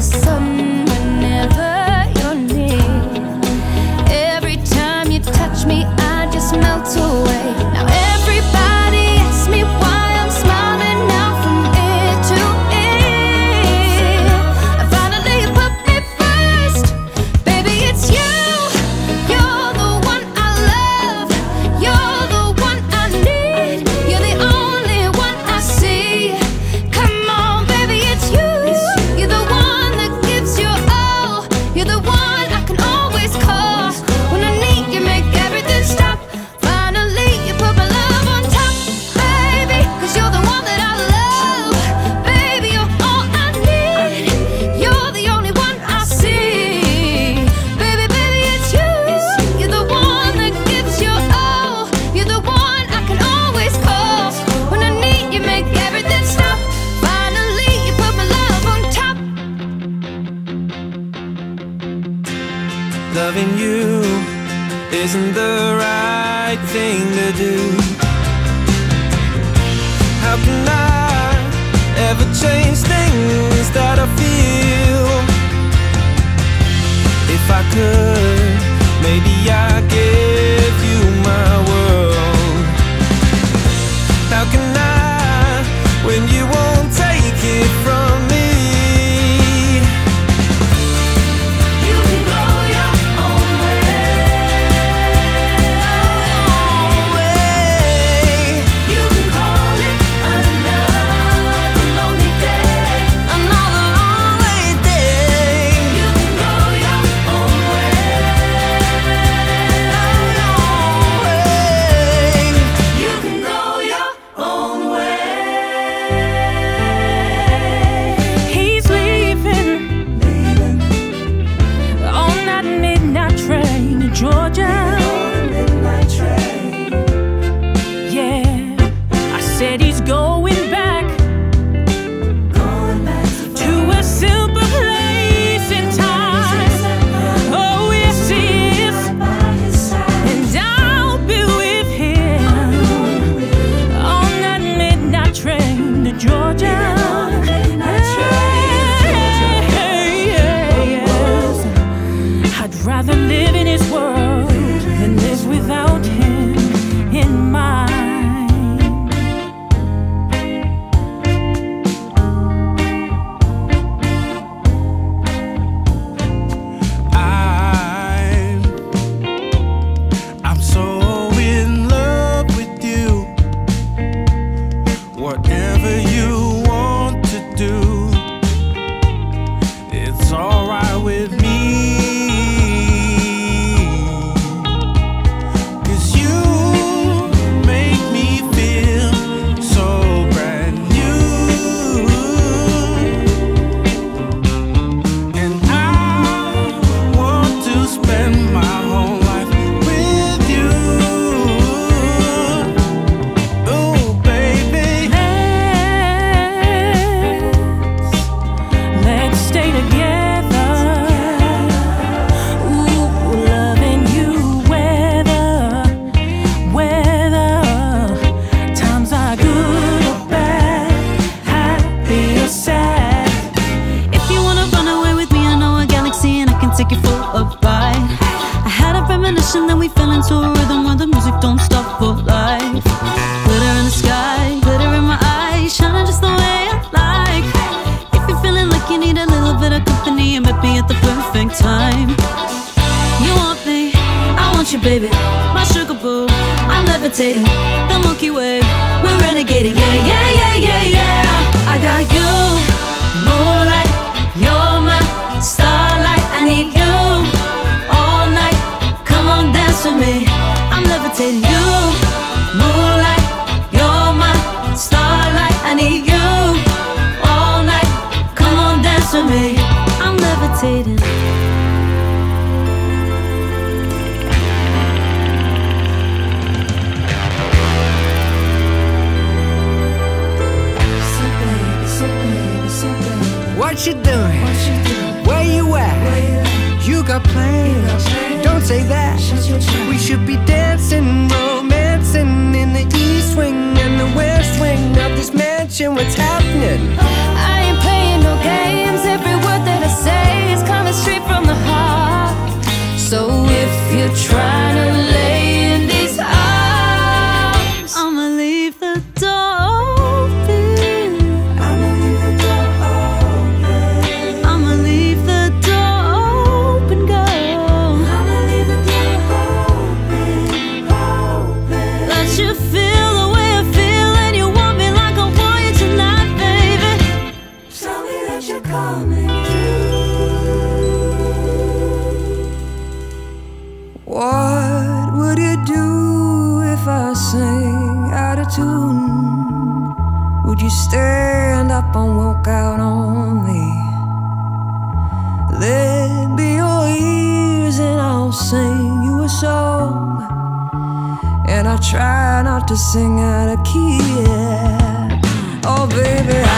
sudden whenever you're near. Every time you touch me, I just melt away. Now everybody asks me why I'm smiling now from ear to ear. And finally you put me first. Baby, it's you. You're the one I love. You're the one I need. You're the only one I see. Come on, baby, it's you. You're the one that gives your all. You're the one I can always call. When I need you, make everything stop. Finally, you put my love on top, baby. 'Cause you're the one that I love. Baby, you're all I need. You're the only one I see. Baby, baby, it's you. You're the one that gives your all. You're the one I can always call. When I need you, make everything stop. Finally, you put my love on top. Loving you isn't the right thing to do. How can I ever change things that I feel? If I could, maybe I'd give you my world. How can I when you won't take it from me? You can go your own way. You can call it another lonely day. Another lonely day. You can go your own way. You can go your own way. He's leaving on that midnight train to Georgia. Yeah, I said he's going back to a simple place in time. Oh, yes, he is, and I'll be with him on that midnight train to Georgia. Yes. I'd rather live in his world than live without him in mine. I'm so in love with you. Whatever you want to do, it's alright with me. 'Cause you make me feel so brand new. And I want to spend my whole life with you. Oh, baby. Let's stay together. Ooh, loving you, whether times are good or bad, happy or sad. If you wanna run away with me, I know a galaxy and I can take you for a ride. I had a premonition that we fell into a rhythm where the music don't stop for life. Glitter in the sky, glitter in my eyes, shining just the way I like. If you're feeling like you need a little bit of company, you met me at the perfect time. You want me, I want you, baby, my sugar boo. I'm levitating, the Milky Way, we're renegading. Yeah, yeah, yeah, yeah, yeah. I got you, moonlight, you're my starlight. I need you all night. Come on, dance with me. I'm levitating. You, moonlight, you're my starlight. I need you all night. Come on, dance with me. I'm levitating. What you doing? Where you at? You got plans? Don't say that. We should be dancing, romancing in the east wing and the west wing of this mansion. What's happening? I ain't playing no games. Every word that I up and walk out on me. Let be your ears and I'll sing you a song. And I'll try not to sing out of key, yeah. Oh baby,